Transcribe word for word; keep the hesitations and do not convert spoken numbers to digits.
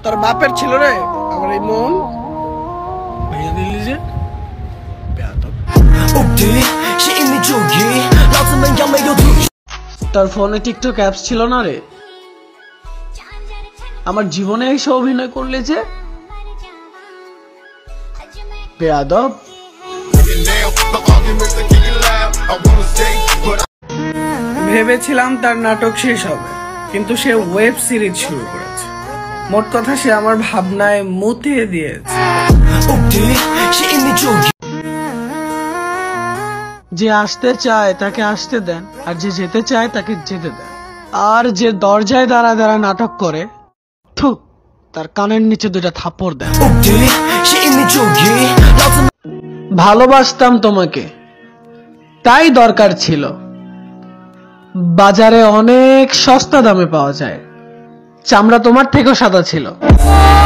তোর বাপের ছিল রে আমার এই মন ভেঙে দিলি যে তোর ফোনে টিকটক অ্যাপস ছিল না রে আমার জীবনে এসে অভিনয় করলে যে বেয়াদব ভেবেছিলাম তার নাটক শেষ হবে কিন্তু সে ওয়েব সিরিজ শুরু করেছে মোট কথা সে আমার ভাবনায় মুতিয়ে দিয়েছে যে আসতে চায় তাকে আসতে দেন আর যে যেতে চায় তাকে যেতে দেন আর যে দরজায় দাঁড়া দাঁড়া নাটক করে থু তার কানের নিচে দুটা থাপ্পড় দেন ভালোবাসতাম তোমাকে তাই দরকার ছিল বাজারে অনেক সস্তা দামে পাওয়া যায় চামড়া তোমার থেকেও সাদা ছিল